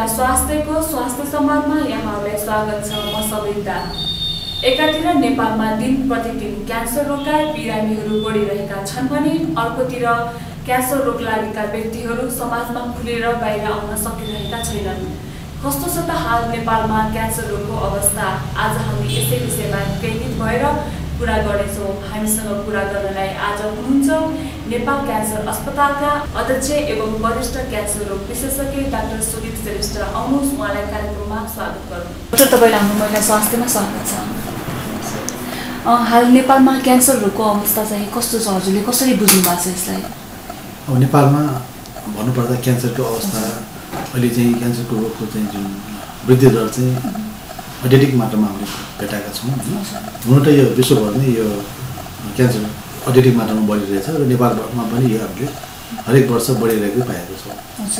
महिला स्वास्थ्य संवादमा यहाँहरूलाई स्वागत छ। म सविता। एकातिर नेपालमा दिन प्रतिदिन क्यान्सर रोगका बिरामीहरू बढिरहेका छन् भने अर्कोतिर क्यान्सर रोग लागेका व्यक्तिहरू समाजमा खुलेर बाहिर आउन सकिरहेका छैनन्। कस्तो छ त हाल नेपालमा क्यान्सर रोगको अवस्था? आज हामी यसै विषयमा केन्द्रित भएर कुरा गर्नेछौँ। हामीसँग कुरा गर्नलाई आज हुनुहुन्छ नेपाल क्यान्सर अस्पतालका अध्यक्ष एवं वरिष्ठ क्यान्सर रोग विशेषज्ञ डाक्टर सुदीप श्रेष्ठ। आउनुहोस्, उहाँलाई कार्यक्रममा स्वागत गरौँ। डाक्टर, तपाईँलाई हाम्रो महिला स्वास्थ्यमा स्वागत छ। हाल नेपालमा क्यान्सर रोगको अवस्था चाहिँ कस्तो छ? हजुरले कसरी बुझ्नु भएको छ यसलाई? अब नेपालमा भन्नुपर्दा क्यान्सरको अवस्था अहिले चाहिँ क्यान्सरको रोगको चाहिँ जुन वृद्धि दर चाहिँ अत्यधिक मात्रामा हामीले भेटाएका छौँ। हुन त यो विश्वभरमै यो क्यान्सर अत्यधिक मात्रामा बढिरहेछ र नेपालमा पनि यो हामीले हरेक वर्ष बढिरहेको पाएको छौँ।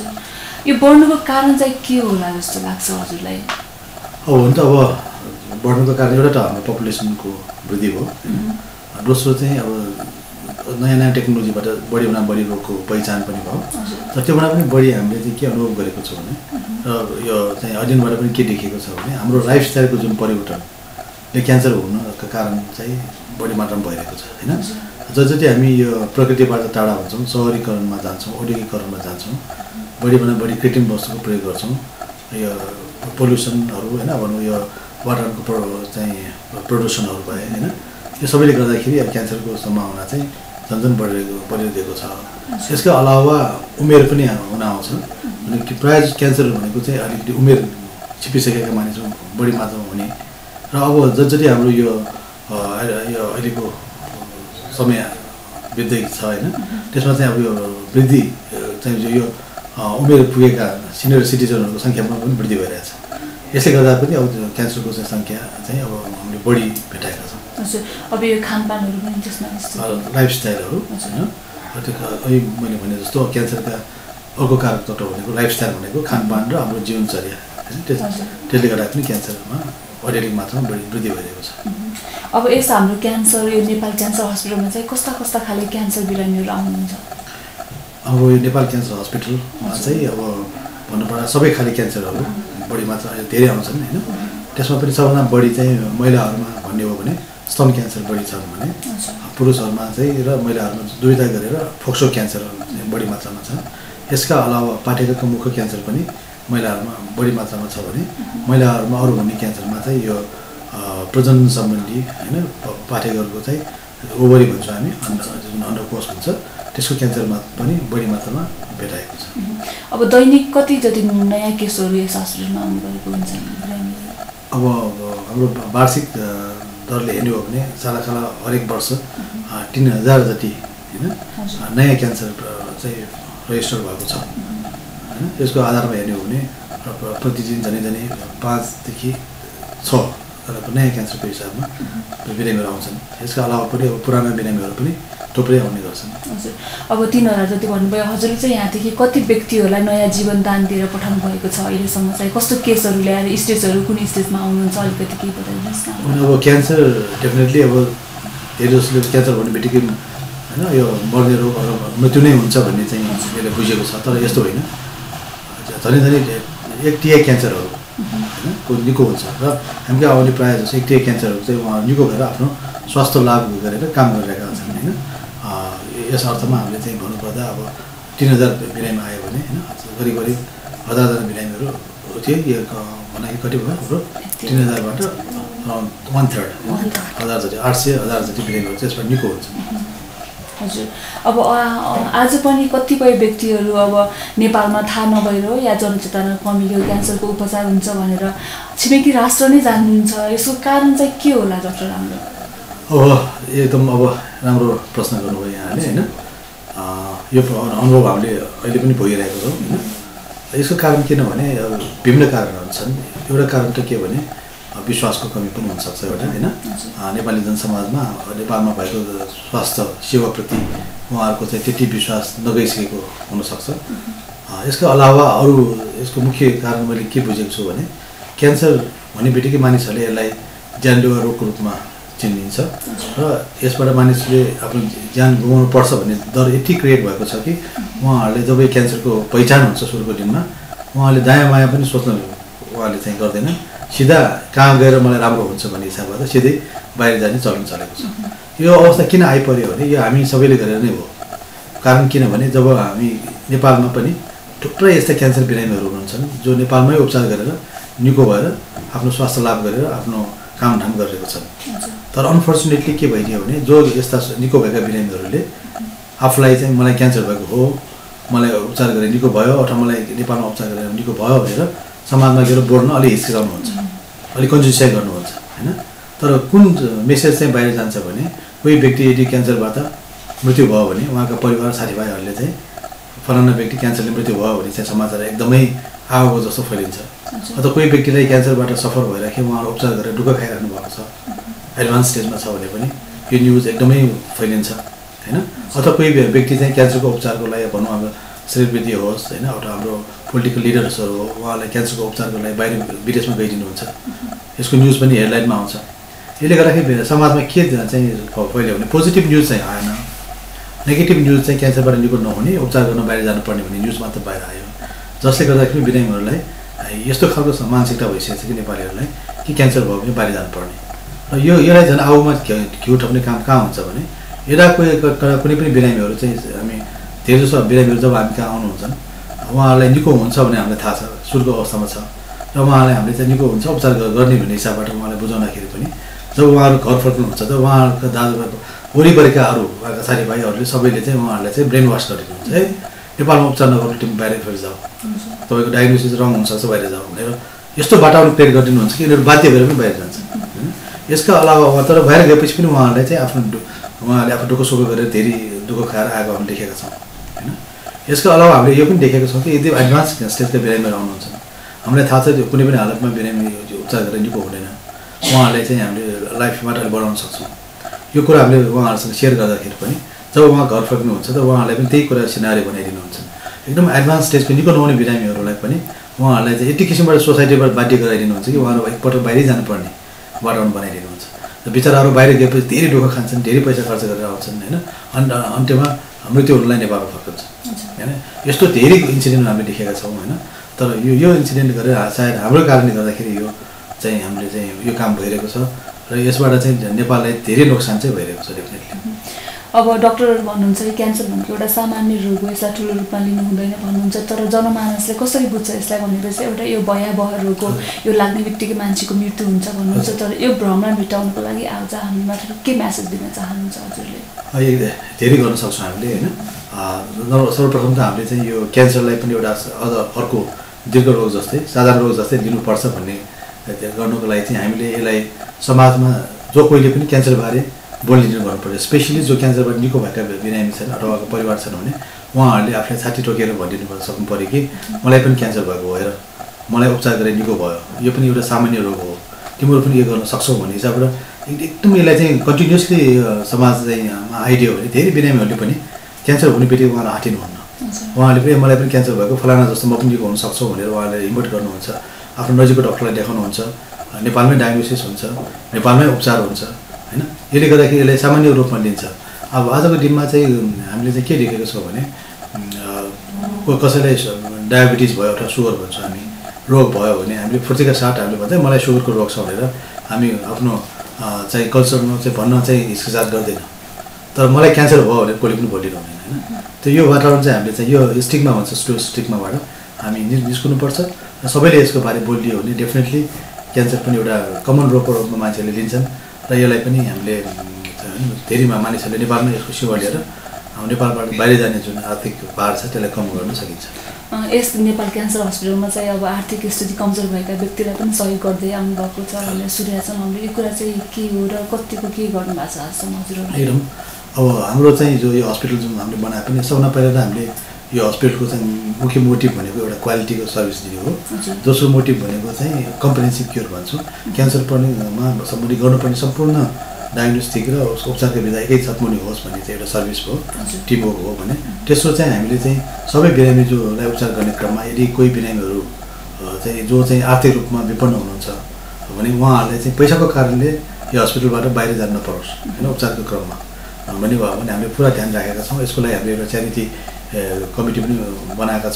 यो बढ्नुको कारण चाहिँ के होला जस्तो लाग्छ हजुरलाई? अब हुन त अब बढ्नुको कारण एउटा त हाम्रो पपुलेसनको वृद्धि भयो। दोस्रो चाहिँ अब नयाँ नयाँ टेक्नोलोजीबाट बढीभन्दा बढी रोगको पहिचान पनि भयो। र त्योबाट पनि बढी हामीले चाहिँ के अनुभव गरेको छौँ भने र यो चाहिँ अध्ययनबाट पनि के देखेको छ भने हाम्रो लाइफस्टाइलको जुन परिवर्तनले क्यान्सर हुनुको कारण चाहिँ बढी मात्रामा भइरहेको छ होइन। जति हामी यो प्रकृतिबाट टाढा हुन्छौँ, सहरीकरणमा जान्छौँ, औद्योगिकरणमा जान्छौँ, बढीभन्दा बढी कृत्रिम वस्तुको प्रयोग गर्छौँ, यो पोल्युसनहरू होइन भनौँ, यो वाटरको चाहिँ प्रदूषणहरू भए होइन, यो सबैले गर्दाखेरि अब क्यान्सरको सम्भावना चाहिँ झन्झन बढिरहेको छ। यसका अलावा उमेर पनि हुन आउँछ। कि प्रायः क्यान्सर भनेको चाहिँ अलिकति उमेर छिपिसकेका मानिसहरू बढी मात्रामा हुने र अब जति हाम्रो यो अहिलेको समय वृद्धि छ होइन, त्यसमा चाहिँ अब यो वृद्धि चाहिँ यो उमेर पुगेका सिनियर सिटिजनहरूको सङ्ख्यामा पनि वृद्धि भइरहेछ। यसले गर्दा पनि अब क्यान्सरको चाहिँ सङ्ख्या चाहिँ अब हामीले बढी भेटाएका छौँ। अब यो खानपानहरू पनि त्यसमा लाइफस्टाइलहरू होइन, अहिले मैले भने जस्तो क्यान्सरका अर्को कारक तत्त्व भनेको लाइफस्टाइल भनेको खानपान र हाम्रो जीवनचर्या होइन, त्यसले गर्दा पनि क्यान्सरमा अत्यधिक मात्रामा वृद्धि भइरहेको छ। अब यस हाम्रो क्यान्सर यो नेपाल क्यान्सर हस्पिटलमा चाहिँ कस्ता कस्ता खाले क्यान्सर बिरामीहरू आउनुहुन्छ? अब यो नेपाल क्यान्सर हस्पिटलमा चाहिँ अब भन्नुपर्दा सबै खाले क्यान्सरहरू बढी मात्रा धेरै आउँछन् होइन। त्यसमा पनि सबभन्दा बढी चाहिँ महिलाहरूमा भन्ने हो भने स्तन क्यान्सर बढी छन् भने पुरुषहरूमा चाहिँ र महिलाहरूमा दुईवटा गरेर फोक्सो क्यान्सर बढी मात्रामा छ। यसका अलावा पाठेघरको मुख क्यान्सर पनि महिलाहरूमा बढी मात्रामा छ भने महिलाहरूमा अरू भन्ने क्यान्सरमा चाहिँ यो प्रजनन सम्बन्धी होइन पाठेघरको चाहिँ ओभरी भन्छ हामी, जुन अन्डकोष हुन्छ, त्यसको क्यान्सरमा पनि बढी मात्रामा भेटाएको छ। अब दैनिक कति जति नयाँ केसहरू यस हस्पिटलमा आउनु गरेको हुन्छ? अब हाम्रो वार्षिक दरले हेर्ने हो भने साला हरेक वर्ष 3000 जति होइन नयाँ क्यान्सर चाहिँ रेजिस्टर भएको छ होइन। यसको आधारमा हेर्ने हो भने प्रतिदिन झनै 5 देखि 6 नयाँ क्यान्सरको हिसाबमा बिरामीहरू आउँछन्। यसका अलावा पनि अब पुराना बिरामीहरू पनि थुप्रै आउने गर्छन्। हजुर, अब 3000 जति भन्नुभयो। हजुरले चाहिँ यहाँदेखि कति व्यक्तिहरूलाई नयाँ जीवनदान दिएर पठाउनु भएको छ अहिलेसम्म? चाहिँ कस्तो केसहरू ल्याएर स्टेजहरू कुन स्टेजमा आउनुहुन्छ अलिकति केही बताइदिनुहोस् न। अब क्यान्सर डेफिनेटली अब धेरै जसले क्यान्सर भन्ने बित्तिकै होइन यो मर्ने रोग मृत्यु नै हुन्छ भन्ने चाहिँ यसले बुझेको छ। तर यस्तो होइन, झनै एकटिया क्यान्सरहरू होइन को निको हुन्छ र हामीले आउने प्रायः जस्तो एकटिया क्यान्सरहरू चाहिँ उहाँ निको भएर आफ्नो स्वास्थ्य लाभ गरेर काम गरिरहेका छन् होइन। यस अर्थमा हामीले चाहिँ भन्नुपर्दा अब 3000 बिरामी आयो भने होइन करिब 1000जना बिरामीहरू थिए। यो भनेको कति भयो हाम्रो 3000बाट 1/3 1000 जति 800,000 जति बिरामीहरू त्यसबाट निको हुन्छ। हजुर, अब आज पनि कतिपय व्यक्तिहरू अब नेपालमा थाहा नभएर या जनचेतना कमीले क्यान्सरको उपचार हुन्छ भनेर छिमेकी राष्ट्र नै जान्नुहुन्छ। यसको कारण चाहिँ के होला डाक्टर? राम्रो एकदम अब राम्रो प्रश्न गर्नुभयो यहाँले होइन। यो अनुभव हामीले अहिले पनि भोगिरहेको छौँ होइन। यसको कारण किनभने विभिन्न कारणहरू छन्। एउटा कारण त के भने विश्वासको कमी पनि हुनसक्छ एउटा होइन। नेपाली जनसमाजमा नेपालमा भएको स्वास्थ्य सेवाप्रति उहाँहरूको चाहिँ त्यति विश्वास नगइसकेको हुनसक्छ। यसको अलावा अरू यसको मुख्य कारण मैले के बुझेको छु भने क्यान्सर भन्ने बित्तिकै मानिसहरूले यसलाई जानलेवा रोगको रूपमा चिनिन्छ र यसबाट मानिसले आफ्नो ज्यान गुमाउनु पर्छ भन्ने डर यति क्रिएट भएको छ कि उहाँहरूले जब क्यान्सरको पहिचान हुन्छ सुरुको दिनमा उहाँले दायाँ बायाँ पनि सोच्न उहाँले चाहिँ गर्दैन, सिधा कहाँ गएर मलाई राम्रो हुन्छ भन्ने हिसाबबाट सिधै बाहिर जाने चलन चलेको छ। यो अवस्था किन आइपर्यो भने यो हामी सबैले गरेर नै हो। कारण किनभने जब हामी नेपालमा पनि थुप्रै यस्ता क्यान्सर बिरामीहरू हुन्छन् जो नेपालमै उपचार गरेर निको भएर आफ्नो स्वास्थ्य लाभ गरेर आफ्नो कामधाम गरिरहेको छन्। तर अनफर्चुनेटली के भइदियो भने जो यस्ता निको भएका बिरामीहरूले आफूलाई चाहिँ मलाई क्यान्सर भएको हो, मलाई उपचार गरेर निको भयो अथवा मलाई नेपालमा उपचार गरेर निको भयो भनेर समाजमा गएर बोल्न अलि हिचकिचाउनुहुन्छ, अलिक कन्जुसाइ गर्नुहुन्छ होइन। तर कुन मेसेज चाहिँ बाहिर जान्छ भने कोही व्यक्ति यदि क्यान्सरबाट मृत्यु भयो भने उहाँका परिवार साथीभाइहरूले चाहिँ फलाना व्यक्ति क्यान्सरले मृत्यु भयो भने चाहिँ समाचार एकदमै आगो जस्तो फैलिन्छ। अथवा कोही व्यक्तिलाई क्यान्सरबाट सफर भइराख्यो, उहाँहरू उपचार गरेर दुःख खाइराख्नु भएको छ, एडभान्स स्टेजमा छ भने पनि यो न्युज एकदमै फैलिन्छ होइन। अथवा कोही व्यक्ति चाहिँ क्यान्सरको उपचारको लागि भनौँ अब सेलिब्रिटी होस् होइन, अथवा हाम्रो पोलिटिकल लिडर्सहरू हो, उहाँलाई क्यान्सरको उपचारको लागि बाहिर विदेशमा गइदिनुहुन्छ, यसको न्युज पनि हेडलाइनमा आउँछ। यसले गर्दाखेरि समाजमा के चाहिँ फैल्यो भने पोजिटिभ न्युज चाहिँ आएन, नेगेटिभ न्युज चाहिँ क्यान्सरबाट निको नहुने उपचार गर्न बाहिर जानुपर्ने भन्ने न्युज मात्र बाहिर आयो, जसले गर्दाखेरि बिरामीहरूलाई यस्तो खालको मानसिकता भइसकेको छ कि नेपालीहरूलाई कि क्यान्सर भयो भने बाहिर जानुपर्ने। र यसलाई झन् आउमा घिउ ठप्ने काम कहाँ हुन्छ भने यता कुनै पनि बिरामीहरू चाहिँ हामी धेरै जसो बिरामीहरू जब हामी कहाँ आउनुहुन्छन् उहाँहरूलाई निको हुन्छ भने हामीलाई थाहा छ, सुरुको अवस्थामा छ र उहाँलाई हामीले चाहिँ निको हुन्छ उपचार गर्ने भन्ने हिसाबबाट उहाँलाई बुझाउँदाखेरि पनि जब उहाँहरू घर फर्किनुहुन्छ त उहाँहरूको दाजुभाइ वरिपरिका उहाँका साथीभाइहरूले सबैले चाहिँ उहाँहरूलाई चाहिँ ब्रेन वास गरिदिनुहुन्छ, है नेपालमा उपचार नगर्नु तिमी बाहिर फेरि जाऊ, तपाईँको डायग्नोसिस रङ हुनसक्छ बाहिर जाऊ भनेर यस्तो वातावरण क्रिएट गरिदिनुहुन्छ कि यिनीहरू बाध्य भएर पनि बाहिर जान्छ होइन। यसका अलावा तर बाहिर गएपछि पनि उहाँहरूले चाहिँ उहाँहरूले आफ्नो दुःख सुख गरेर धेरै दुःख खाएर आएको हामी देखेका छौँ होइन। यसका अलावा हामीले यो पनि देखेका छौँ कि यदि एडभान्स स्टेजका बिरामीहरू आउनुहुन्छ, हामीलाई थाहा छ त्यो कुनै पनि हालतमा बिरामी उपचार गरेर निको हुँदैन, उहाँहरूलाई चाहिँ हामीले लाइफबाट बढाउन सक्छौँ। यो कुरा हामीले उहाँहरूसँग सेयर गर्दाखेरि पनि जब उहाँ घर फर्किनुहुन्छ त उहाँहरूलाई पनि त्यही कुरा सिनारियो बनाइदिनुहुन्छ। एकदम एडभान्स स्टेजको निको नहुने बिरामीहरूलाई पनि उहाँहरूलाई चाहिँ यति किसिमबाट सोसाइटीबाट बाध्य गराइदिनुहुन्छ कि उहाँहरू एकपल्ट बाहिरै जानुपर्ने वातावरण बनाइदिनुहुन्छ। र बिचराहरू बाहिर गएपछि धेरै दुःख खान्छन्, धेरै पैसा खर्च गरेर आउँछन् होइन, अन्त्यमा मृत्यु हुनुलाई नेपालमा फर्कन्छ होइन। यस्तो धेरै इन्सिडेन्ट हामीले देखेका छौँ होइन। तर यो इन्सिडेन्ट गरेर सायद हाम्रो कारणले गर्दाखेरि यो चाहिँ हामीले चाहिँ यो काम भइरहेको छ र यसबाट चाहिँ नेपाललाई धेरै नोक्सान चाहिँ भइरहेको छ डेफिनेटली। अब डक्टर भन्नुहुन्छ कि क्यान्सर भनेको एउटा सामान्य रोग हो, यसलाई ठुलो रूपमा लिनु हुँदैन भन्नुहुन्छ, तर जनमानसले कसरी बुझ्छ यसलाई भनेपछि एउटा यो भयावह रोग हो, यो लाग्ने बित्तिकै मान्छेको मृत्यु हुन्छ भन्नुहुन्छ। तर यो भ्रमलाई मेटाउनको लागि आज हामीबाट के म्यासेज दिन चाहनुहुन्छ हजुरले? धेरै गर्न सक्छौँ हामीले होइन। सर्वप्रथम त हामीले चाहिँ यो क्यान्सरलाई पनि एउटा अझ अर्को दीर्घ रोग जस्तै साधारण रोग जस्तै लिनुपर्छ भन्ने गर्नुको लागि चाहिँ हामीले यसलाई समाजमा जो कोहीले पनि क्यान्सरबारे बोलिदिनु गर्नुपर्छ। स्पेसली जो क्यान्सरबाट निको भएका बिरामी छन् अथवा परिवार छन् भने उहाँहरूले आफूलाई छाती टोकेर भनिदिनु सक्नु पऱ्यो कि मलाई पनि क्यान्सर भएको भएर मलाई उपचार गरेर निको भयो, यो पनि एउटा सामान्य रोग हो, तिमीहरू पनि यो गर्न सक्छौ भन्ने हिसाबबाट एकदम यसलाई चाहिँ कन्टिन्युसली समाज चाहिँ आइडियो भने धेरै बिरामीहरूले पनि क्यान्सर हुने बित्तिकै उहाँहरू आँटिनुहुन्न। उहाँहरूले पनि मलाई पनि क्यान्सर भएको फलाना जस्तो म पनि निको हुन सक्छौ भनेर उहाँले हिम्मत गर्नुहुन्छ, आफ्नो नजिकको डक्टरलाई देखाउनुहुन्छ, नेपालमै डायग्नोसिस हुन्छ, नेपालमै उपचार हुन्छ होइन। यसले गर्दाखेरि यसलाई सामान्य रूपमा लिन्छ। अब आजको दिनमा चाहिँ हामीले चाहिँ के देखेको छौँ भने कसैलाई डायबिटिज भयो अथवा सुगर भन्छ हामी, रोग भयो भने हामीले फुर्तीका साथ हामीले भन्छ मलाई सुगरको रोग छ भनेर हामी आफ्नो चाहिँ कल्चरमा चाहिँ भन्न चाहिँ हिचकिचाट गर्दैन। तर मलाई क्यान्सर भयो भने कसले पनि बोलिरहँदैन होइन। त्यो यो वातावरण चाहिँ हामीले चाहिँ यो स्टिग्मा भन्छ स्टिग्माबाट हामी निस्कनुपर्छ र सबैले यसको बारे बोलियो भने डेफिनेटली क्यान्सर पनि एउटा कमन रोगको रूपमा मान्छेहरूले लिन्छन् र यसलाई पनि हामीले धेरै मानिसहरूले नेपालमा यसको सेवा लिएर नेपालबाट बाहिर जाने जुन आर्थिक भार छ त्यसलाई कम गर्न सकिन्छ। यस नेपाल क्यान्सर हस्पिटलमा चाहिँ अब आर्थिक स्थिति कमजोर भएका व्यक्तिलाई पनि सहयोग गर्दै आउनुभएको छ भनेर सुनेका छौँ हामीले। यो कुरा चाहिँ के हो र कतिको के गर्नुभएको छ आजसम्म हजुरहरूले? एकदम अब हाम्रो चाहिँ जो यो हस्पिटल जुन हामीले बनाए पनि सबभन्दा पहिला त हामीले यो हस्पिटलको चाहिँ मुख्य मोटिभ भनेको एउटा क्वालिटीको सर्भिस दिने हो। दोस्रो मोटिभ भनेको चाहिँ कम्प्रिहेन्सिभ केयर भन्छौँ, क्यान्सर पर्नेमा सम्बन्धित गर्नुपर्ने सम्पूर्ण डायग्नोस्टिक र उसको उपचारको विधा एकै छतमुनि होस् भन्ने चाहिँ एउटा सर्भिस हो, टिमवर्क हो भने। तेस्रो चाहिँ हामीले चाहिँ सबै बिरामी जोलाई उपचार गर्ने क्रममा यदि कोही बिरामीहरू चाहिँ जो चाहिँ आर्थिक रूपमा विपन्न हुनुहुन्छ भने उहाँहरूलाई चाहिँ पैसाको कारणले यो हस्पिटलबाट बाहिर जान नपरोस् होइन उपचारको क्रममा भन्ने भयो भने हामीले पुरा ध्यान राखेका छौँ। यसको लागि हामीले एउटा च्यारिटी कमिटी पनि बनाएका छौँ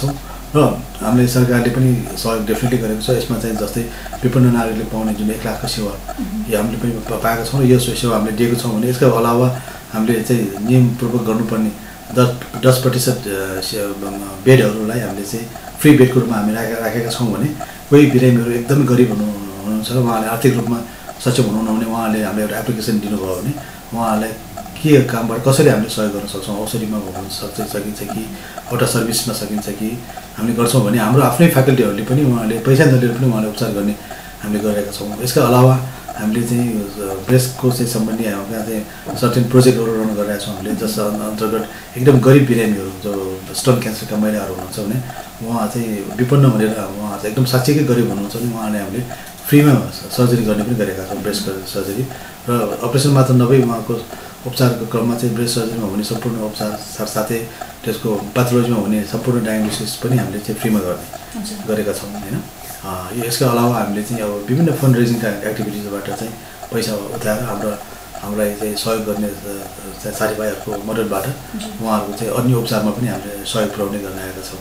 र हामीले सरकारले पनि सहयोग डेफिनेटली गरेको छ। यसमा चाहिँ जस्तै विपन्न नागरिकले पाउने जुन 1 लाखको सेवा यो हामीले पनि पाएका छौँ र यो सेवा हामीले दिएको छौँ भने यसका अलावा हामीले चाहिँ नियमपूर्वक गर्नुपर्ने 10% बेडहरूलाई हामीले चाहिँ फ्री बेडको रूपमा हामी राखेका छौँ भने कोही बिरामीहरू एकदमै गरिब हुनुहुन्छ र उहाँले आर्थिक रूपमा सक्षम हुनुहुन्न भने उहाँले हामीले एउटा एप्लिकेसन दिनुभयो भने उहाँहरूलाई के कामबाट कसरी हामीले सहयोग गर्न सक्छौँ, औषधिमा हुन सकिन्छ कि एउटा सर्भिसमा सकिन्छ कि हामीले गर्छौँ भने हाम्रो आफ्नै फ्याकल्टीहरूले पनि उहाँले पैसा नलिएर पनि उहाँले उपचार गर्ने हामीले गरेका छौँ। यसका अलावा हामीले चाहिँ ब्रेस्टको चाहिँ सम्बन्धी हाम्रो चाहिँ सर्टेन प्रोजेक्टहरू रन गरिरहेका छौँ हामीले, जस अन्तर्गत एकदम गरिब बिरामीहरू जो स्तन क्यान्सरका महिलाहरू हुनुहुन्छ भने उहाँ चाहिँ विपन्न भनेर उहाँ चाहिँ एकदम साँच्चैकै गरिब हुनुहुन्छ भने उहाँले हामीले फ्रीमा सर्जरी गर्ने पनि गरेका छौँ, ब्रेस्ट सर्जरी। र अपरेसन मात्र नभई उहाँको उपचारको क्रममा चाहिँ ब्रेस्ट सर्जरीमा हुने सम्पूर्ण उपचार साथसाथै त्यसको प्याथोलोजीमा हुने सम्पूर्ण डायग्नोसिस पनि हामीले चाहिँ फ्रीमा गरेका छौँ होइन। यसका अलावा हामीले चाहिँ अब विभिन्न फन्ड रेजिङका एक्टिभिटिजबाट चाहिँ पैसा उठाएर हामीलाई चाहिँ सहयोग गर्ने साथीभाइहरूको मद्दतबाट उहाँहरूको चाहिँ अन्य उपचारमा पनि हामीले सहयोग पुर्याउने गर्न आएका छौँ।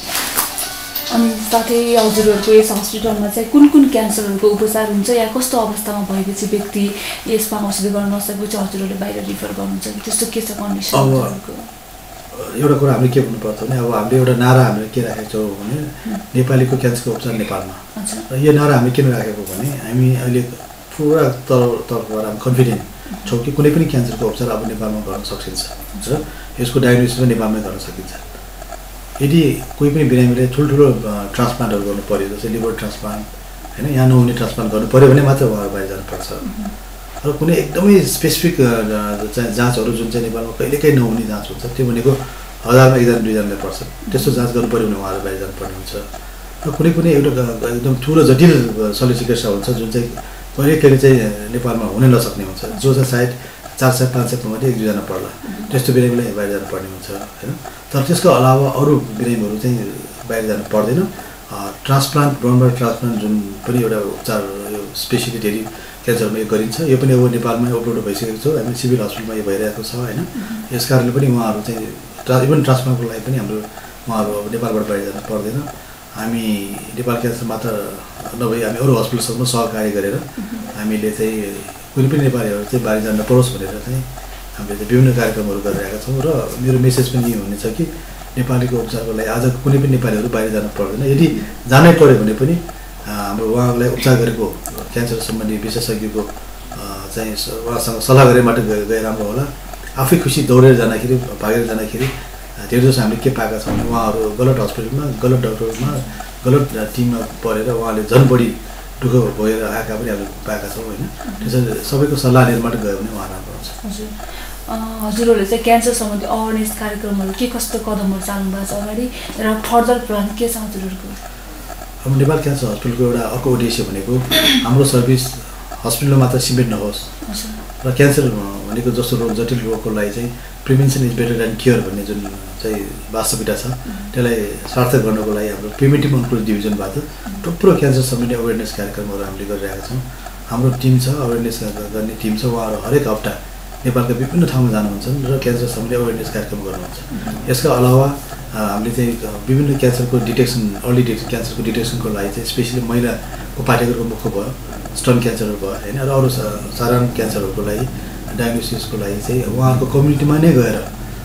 अनि साथै हजुरहरूको यस हस्पिटलमा चाहिँ कुन क्यान्सरहरूको उपचार हुन्छ या कस्तो अवस्थामा भएपछि व्यक्ति यसमा औषधि गर्न नसकेपछि हजुरहरूले बाहिर रिफर गर्नुहुन्छ कि त्यस्तो के छ कन्डिसन? अब एउटा कुरा हामीले के भन्नुपर्छ भने अब हामीले एउटा नारा हामीले के राखेको छौँ भने नेपालीको क्यान्सरको उपचार नेपालमा। र यो नारा हामीले किन राखेको भने हामी अहिले पुरा तर्फबाट हामी कन्फिडेन्ट छौँ कि कुनै पनि क्यान्सरको उपचार अब नेपालमा गर्न सकिन्छ र यसको डायग्नोसिस पनि नेपालमै गर्न सकिन्छ। यदि कोही पनि बिरामीले ठुल्ठुलो ट्रान्सप्लान्टहरू गर्नु पऱ्यो, जस्तै लिभर ट्रान्सप्लान्ट होइन, यहाँ नहुने ट्रान्सप्लान्ट गर्नु पऱ्यो भने मात्र उहाँहरू बाहिर जानुपर्छ। र कुनै एकदमै स्पेसिफिक जाँचहरू जुन चाहिँ नेपालमा कहिलेकाहीँ नहुने जाँच हुन्छ त्यो भनेको 1000मा 1 2जनालाई पर्छ, त्यस्तो जाँच गर्नु पऱ्यो भने उहाँहरू बाहिर जानुपर्ने हुन्छ। र कुनै एउटा एकदम ठुलो जटिल शल्य चिकित्सा हुन्छ जुन चाहिँ कहिले चाहिँ नेपालमा हुन नसक्ने हुन्छ, जो चाहिँ सायद 400-500 मध्ये 1 2जना पर्ला, त्यस्तो बिरामीलाई बाहिर जानुपर्ने हुन्छ होइन। तर त्यसको अलावा अरू बिरामीहरू चाहिँ बाहिर जानु पर्दैन। ट्रान्सप्लान्ट बोन ट्रान्सप्लान्ट जुन पनि एउटा उपचार यो स्पेसिलिटी क्यान्सरमा यो गरिन्छ, यो पनि अब नेपालमै अपलोड भइसकेको छ, हामी सिभिल हस्पिटलमा यो भइरहेको छ होइन। यस कारणले पनि उहाँहरू चाहिँ इभन ट्रान्सप्लान्टको लागि पनि हाम्रो उहाँहरू अब नेपालबाट बाहिर जानु पर्दैन। हामी नेपाल क्यान्सर मात्र नभई हामी अरू हस्पिटलसँग सहकार्य गरेर हामीले चाहिँ कुनै पनि नेपालीहरू चाहिँ बाहिर जान नपरोस् भनेर चाहिँ हामीले चाहिँ विभिन्न कार्यक्रमहरू गरिरहेका छौँ। र मेरो मेसेज पनि यो हुनेछ कि नेपालीको उपचारको लागि आज कुनै पनि नेपालीहरू बाहिर जानु पर्दैन। यदि जानै पऱ्यो भने पनि हाम्रो उहाँहरूलाई उपचार गरेको क्यान्सर सम्बन्धी विशेषज्ञको चाहिँ उहाँसँग सल्लाह गरे मात्र गए राम्रो होला। आफै खुसी दौडेर जाँदाखेरि भागेर जाँदाखेरि धेरै जसो हामीले के पाएका छौँ भने उहाँहरू गलत हस्पिटलमा गलत डक्टरमा गलत टिममा परेर उहाँले झन् बढी दुःख भएर आएका पनि हामीले पाएका छौँ होइन। त्यसैले सबैको सल्लाह लिएर मात्र गयो भने उहाँ राम्रो हुन्छ। हजुरहरूले चाहिँ क्यान्सर सम्बन्धी अवेरनेस कार्यक्रमहरू के कस्तो कदमहरू चाल्नु भएको छ अगाडि र फर्दर प्लान के छ हजुरहरूको? अब नेपाल क्यान्सर हस्पिटलको एउटा अर्को उद्देश्य भनेको हाम्रो सर्भिस हस्पिटलमा मात्र सीमित नहोस् र क्यान्सर भनेको जस्तो रोग जटिल रोगको लागि चाहिँ prevention is better than cure भन्ने जुन चाहिँ वास्तविकता छ त्यसलाई सार्थक गर्नको लागि हाम्रो प्रिभेन्टिभ ओन्कोलोजी डिभिजनबाट थुप्रो क्यान्सर सम्बन्धी अवेरनेस कार्यक्रमहरू हामीले गरिरहेका छौँ। हाम्रो टिम छ, अवेरनेस गर्ने टिम छ, उहाँहरू हरेक हप्ता नेपालका विभिन्न ठाउँमा जानुहुन्छ र क्यान्सर सम्बन्धी अवेरनेस कार्यक्रम गर्नुहुन्छ। यसका अलावा हामीले चाहिँ विभिन्न क्यान्सरको डिटेक्सन अर्ली क्यान्सरको डिटेक्सनको लागि चाहिँ स्पेसली महिलाको पाठ्यक्रमको मुख्य भयो, स्तन क्यान्सरहरू भयो होइन, र अरू साधारण क्यान्सरहरूको लागि डायग्नोसिसको लागि चाहिँ उहाँहरूको कम्युनिटीमा नै गएर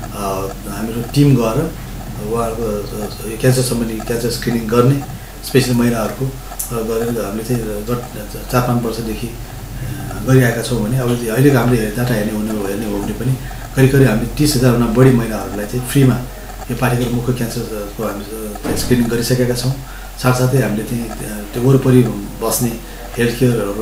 हाम्रो टिम गएर उहाँहरूको क्यान्सर सम्बन्धी क्यान्सर स्क्रिनिङ गर्ने स्पेसली महिलाहरूको गरेर हामीले चाहिँ गत 4-5 वर्षदेखि गरिरहेका छौँ भने अब अहिलेको हामीले डाटा हेर्ने हो भने पनि करिब हामीले 30,000 भन्दा बढी महिलाहरूलाई चाहिँ फ्रीमा यो पाठ्यक्रम मुख्य क्यान्सरको हामी स्क्रिनिङ गरिसकेका छौँ। साथसाथै हामीले त्यो वरिपरि बस्ने हेल्थ केयरहरू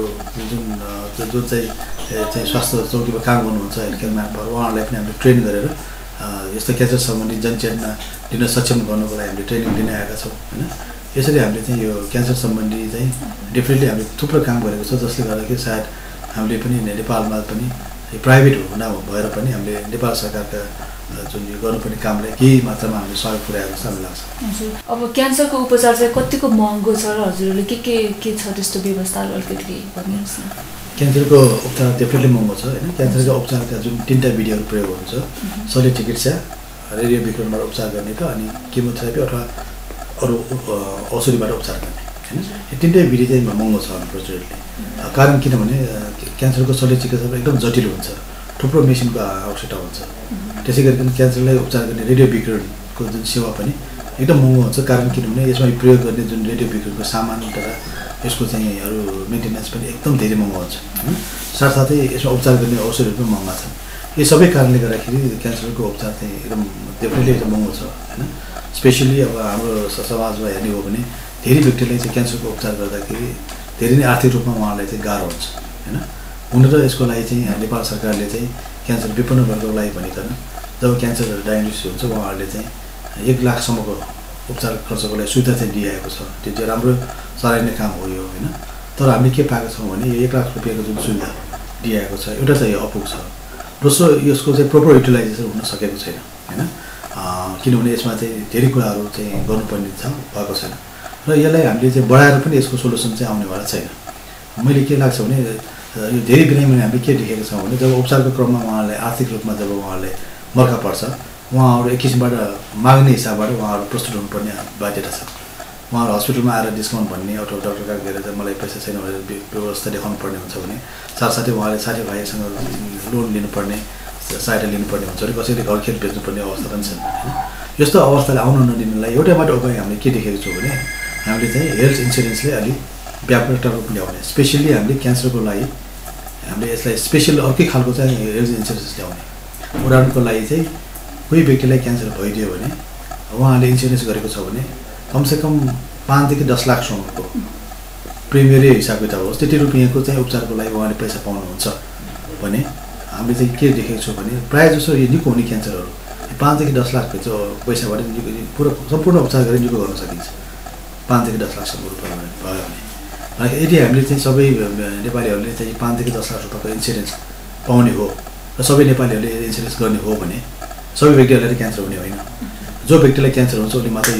जुन चाहिँ स्वास्थ्य चौकीमा काम गर्नुहुन्छ हेल्थ केयर म्यानपावर उहाँहरूलाई पनि हामीले ट्रेन गरेर यस्तो क्यान्सर सम्बन्धी जनचेतना दिन सक्षम गर्नको लागि हामीले ट्रेनिङ दिन आएका छौँ होइन। यसरी हामीले चाहिँ यो क्यान्सर सम्बन्धी चाहिँ डेफिनेटली हामीले थुप्रो काम गरेको छ, जसले गर्दाखेरि सायद हामीले पनि नेपालमा पनि प्राइभेट हुँदा भएर पनि हामीले नेपाल सरकारका जुन यो गर्नुपर्ने कामलाई केही मात्रामा हामीले सहयोग पुर्याएको जस्तो हामीलाई लाग्छ। हजुर, अब क्यान्सरको उपचार चाहिँ कतिको महँगो छ र हजुरहरूले के छ त्यस्तो व्यवस्थाहरू अलिकति भनिदिनुहोस् न। क्यान्सरको उपचार डेफिनेटली महँगो छ होइन। क्यान्सरका उपचारका जुन 3टा विधिहरू प्रयोग हुन्छ, शल्य चिकित्सा, रेडियो विकिरणबाट उपचार गर्ने त, अनि केमोथेरापी अथवा अरू औषधिबाट उपचार गर्ने होइन यो तिनटै विधि चाहिँ महँगो छ अनफर्चुनेटली कारण किनभने क्यान्सरको शल्य चिकित्सा एकदम जटिल हुन्छ थुप्रो मेसिनको आवश्यकता हुन्छ त्यसै गरिकन क्यान्सरलाई उपचार गर्ने रेडियो विकिरणको जुन सेवा पनि एकदम महँगो हुन्छ कारण किनभने यसमा प्रयोग गर्ने जुन रेडियो विकिरणको सामान तथा यसको चाहिँ अरू मेन्टेनेन्स पनि एकदम धेरै महँगो हुन्छ होइन साथसाथै यसमा उपचार गर्ने औषधहरू पनि महँगा छन् यो सबै कारणले गर्दाखेरि क्यान्सरको उपचार चाहिँ एकदम डेफिनेटली एकदम महँगो छ होइन स्पेसली अब हाम्रो समाजमा हेर्ने हो भने धेरै व्यक्तिलाई चाहिँ क्यान्सरको उपचार गर्दाखेरि धेरै नै आर्थिक रूपमा उहाँलाई चाहिँ गाह्रो हुन्छ होइन हुन त यसको लागि चाहिँ नेपाल सरकारले चाहिँ क्यान्सर विपन्न वर्गको लागि भनिकन जब क्यान्सर डायग्नोसिस हुन्छ उहाँहरूले चाहिँ 1 लाखसम्मको उपचार खर्चको लागि सुविधा चाहिँ दिइएको छ त्यो चाहिँ राम्रो सराहनीय काम हो यो होइन तर हामीले के पाएको छौँ भने यो 1 लाख रुपियाँको जुन सुविधा दिइएको छ एउटा चाहिँ अपुग छ दोस्रो यसको चाहिँ प्रोपर युटिलाइजेसन हुन सकेको छैन होइन किनभने यसमा चाहिँ धेरै कुराहरू चाहिँ गर्नुपर्ने छ भएको छैन र यसलाई हामीले चाहिँ बढाएर पनि यसको सोल्युसन चाहिँ आउनेवाला छैन मैले के लाग्छ भने यो धेरै बिरामीले हामीले के देखेको छौँ भने जब उपचारको क्रममा उहाँलाई आर्थिक रूपमा जब उहाँलाई मर्का पर्छ उहाँहरू एक किसिमबाट माग्ने हिसाबबाट उहाँहरू प्रस्तुत हुनुपर्ने बाध्यता छ उहाँहरू हस्पिटलमा आएर डिस्काउन्ट भन्ने अथवा डक्टर कहाँ गएर चाहिँ मलाई पैसा छैन भनेर व्यवस्था देखाउनु पर्ने हुन्छ भने साथसाथै उहाँले साथीभाइसँग लोन लिनुपर्ने सहायता लिनुपर्ने हुन्छ भने कसैले घर खेत बेच्नुपर्ने अवस्था पनि छन् होइन यस्तो अवस्थाले आउन नदिनुलाई एउटै मात्र उपाय हामीले के देखेको छौँ भने हामीले चाहिँ हेल्थ इन्सुरेन्सले अलिक व्यापक रूपमा ल्याउने स्पेसल्ली हामीले क्यान्सरको लागि हामीले यसलाई स्पेसल अर्कै खालको चाहिँ हेल्थ इन्सुरेन्स ल्याउने उदाहरणको लागि चाहिँ कोही व्यक्तिलाई क्यान्सर भइदियो भने उहाँले इन्सुरेन्स गरेको छ भने कमसेकम 5 देखि 10 लाखसम्मको प्रिमियरी हिसाब किताब होस् त्यति रुपियाँको चाहिँ उपचारको लागि उहाँले पैसा पाउनुहुन्छ भने हामीले चाहिँ के देखेको छौँ भने प्रायः जसो यो निको हुने क्यान्सरहरू 5 देखि 10 लाखको पैसाबाट पुरा सम्पूर्ण उपचार गरेर निको गर्न सकिन्छ 5 देखि 10 लाखसम्म रुपियाँ भयो भने यदि हामीले चाहिँ सबै नेपालीहरूले चाहिँ 5 देखि 10 लाख रुपियाँको इन्सुरेन्स पाउने हो र सबै नेपालीहरूले इन्सुरेन्स गर्ने हो भने सबै व्यक्तिहरूलाई क्यान्सर हुने होइन जो व्यक्तिलाई क्यान्सर हुन्छ उसले मात्रै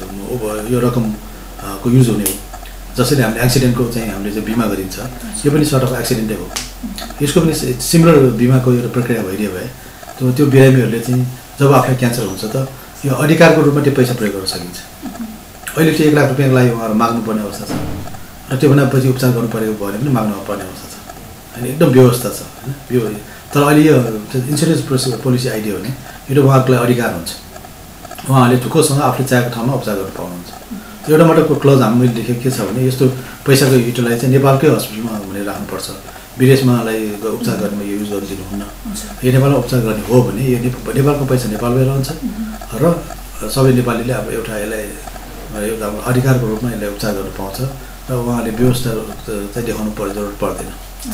यो रकमको युज हुने हो जसरी हामीले एक्सिडेन्टको चाहिँ हामीले चाहिँ बिमा गरिन्छ यो पनि सर्ट अफ एक्सिडेन्टै हो यसको पनि सिमिलर बिमाको एउटा प्रक्रिया भइदियो भए त्यो बिरामीहरूले चाहिँ जब आफूलाई क्यान्सर हुन्छ त यो अधिकारको रूपमा त्यो पैसा प्रयोग गर्न सकिन्छ अहिले त्यो 1 लाख रुपियाँको लागि उहाँहरू माग्नुपर्ने अवस्था छ र त्योभन्दा पछि उपचार गर्नु परेको भयो भने पनि माग्नुपर्ने अवस्था छ होइन एकदम व्यवस्था छ होइन तर अहिले यो इन्सुरेन्स पोलिसी आइदियो भने यो उहाँहरूको लागि अधिकार हुन्छ उहाँहरूले ढुक्कसँग आफूले चाहेको ठाउँमा उपचार गर्न पाउनुहुन्छ एउटा मात्रको क्लज हामीले देखेको के छ भने यस्तो पैसाको युटिलाइज चाहिँ नेपालकै हस्पिटलमा हुने राख्नुपर्छ विदेशमालाई उपचार गर्ने यो युज गर्न दिनुहुन्न यो नेपालमा उपचार गर्ने हो भने यो नेपालको पैसा नेपालमै रहन्छ र सबै नेपालीले अब एउटा यसलाई एउटा अधिकारको रूपमा यसलाई उपचार गर्न पाउँछ र उहाँले व्यवस्था चाहिँ देखाउनु पर्ने जरुरत पर्दैन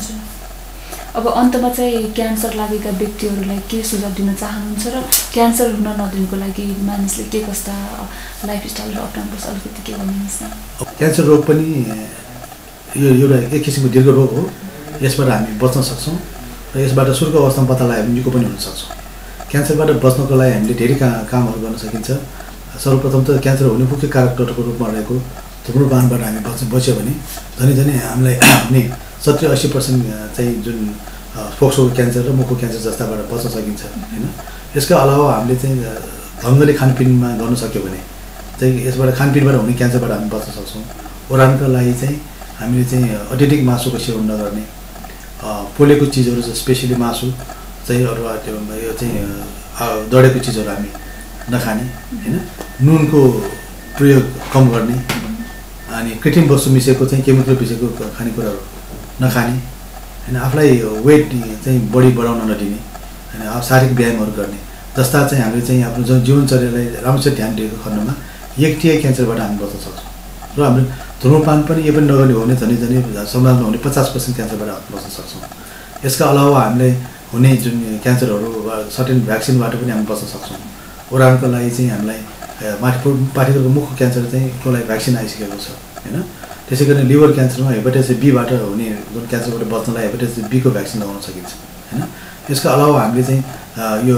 अब अन्तमा चाहिँ क्यान्सर लागेका व्यक्तिहरूलाई के सुझाव दिन चाहनुहुन्छ र क्यान्सर हुन नदिनुको लागि मानिसले के कस्ता लाइफस्टाइल अप्नाउनुपर्छ अलिकति के भनिदिनुहोस् न क्यान्सर रोग पनि यो एउटा एक किसिमको दीर्घ रोग हो यसबाट हामी बच्न सक्छौँ र यसबाट सुरुको अवस्थामा पत्ता लगायो भने निको पनि हुन सक्छौँ क्यान्सरबाट बच्नको लागि हामीले धेरै कामहरू गर्न सकिन्छ सर्वप्रथम त क्यान्सर हुने मुख्य कारकको रूपमा रहेको धुम्रपानबाट हामी बच्यो भने झनै हामीलाई हुने 70-80% चाहिँ जुन फोक्सो क्यान्सर र मुखको क्यान्सर जस्ताबाट बच्न सकिन्छ होइन यसका अलावा हामीले चाहिँ ढङ्गले खानपिनमा गर्न सक्यो भने चाहिँ यसबाट खानपिनबाट हुने क्यान्सरबाट हामी बच्न सक्छौँ ओरानको लागि चाहिँ हामीले चाहिँ अत्यधिक मासुको सेवन नगर्ने पोलेको चिजहरू स्पेसली मासु चाहिँ अथवा त्यो यो चाहिँ दडेको चिजहरू हामी नखाने होइन नुनको प्रयोग कम गर्ने अनि कृत्रिम वस्तु मिसेको चाहिँ केमिकल मिसेको खानेकुराहरू नखाने होइन आफूलाई वेट चाहिँ बडी बढाउन नदिने होइन शारीरिक व्यायामहरू गर्ने जस्ता चाहिँ हामीले चाहिँ आफ्नो जीवनचर्यालाई राम्रोसित ध्यान दिएको खण्डमा एकटिए क्यान्सरबाट हामी बच्न सक्छौँ र हाम्रो धुम्रपान पनि यो पनि नगर्ने हो भने झनै समाजमा हुने 50% क्यान्सरबाट बच्न सक्छौँ यसका अलावा हामीले हुने जुन क्यान्सरहरू सर्टेन भ्याक्सिनबाट पनि हामी बच्न सक्छौँ उदाहरणको लागि चाहिँ हामीलाई पाठेको मुखको क्यान्सर चाहिँ को लागि भ्याक्सिन आइसकेको छ होइन त्यसै गरी लिभर क्यान्सरमा हेपाटाइटिस बीबाट हुने जुन क्यान्सरबाट बच्नलाई हेपाटाइटिस बीको भ्याक्सिन लगाउन सकिन्छ होइन यसका अलावा हामीले चाहिँ यो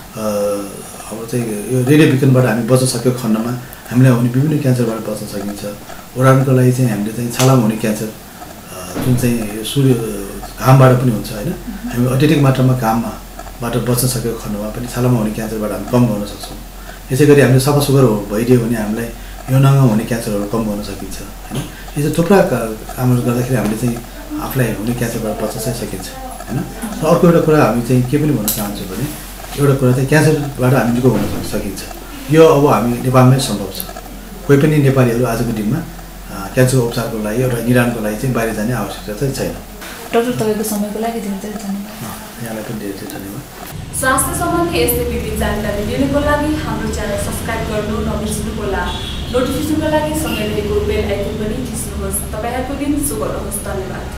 अब चाहिँ यो रेडियोविकिरणबाट हामी बच्न सकेको खण्डमा हामीलाई हुने विभिन्न क्यान्सरबाट बच्न सकिन्छ उदाहरणको लागि चाहिँ हामीले चाहिँ छालामा हुने क्यान्सर जुन चाहिँ सूर्य घामबाट पनि हुन्छ होइन हामी अत्यधिक मात्रामा घामबाट बच्न सकेको खण्डमा पनि छालामा हुने क्यान्सरबाट हामी कम गर्न सक्छौँ यसै गरी हामीले सफा सुग्घर भइदियो भने हामीलाई यौनाङ्गमा हुने क्यान्सरहरू कम गर्न सकिन्छ होइन। यो चाहिँ थुप्रा कामहरू गर्दाखेरि हामीले चाहिँ आफूलाई हुने क्यान्सरबाट बच्न चाहिँ सकिन्छ होइन। र अर्को एउटा कुरा हामी चाहिँ के पनि भन्न चाहन्छौँ भने एउटा कुरा चाहिँ क्यान्सरबाट हामी निको हुन सकिन्छ। यो अब हामी नेपालमै सम्भव छ। कोही पनि नेपालीहरू आजको दिनमा क्यान्सर उपचारको लागि एउटा निदानको लागि चाहिँ बाहिर जाने आवश्यकता चाहिँ छैन। डाक्टर तपाईँको समयको लागि धेरै धेरै धन्यवाद। यहाँलाई पनि धेरै धेरै धन्यवाद। स्वास्थ्य सम्बन्धी यस्तै विविध जानकारी लिनुको लागि हाम्रो च्यानल सब्सक्राइब गर्नु नबिर्सनुहोला। नोटिफिकेसनको लागि सँगै रहेको बेल आइकन पनि थिच्नुहोस्। तपाईँहरूको दिन शुभ रहोस्। धन्यवाद।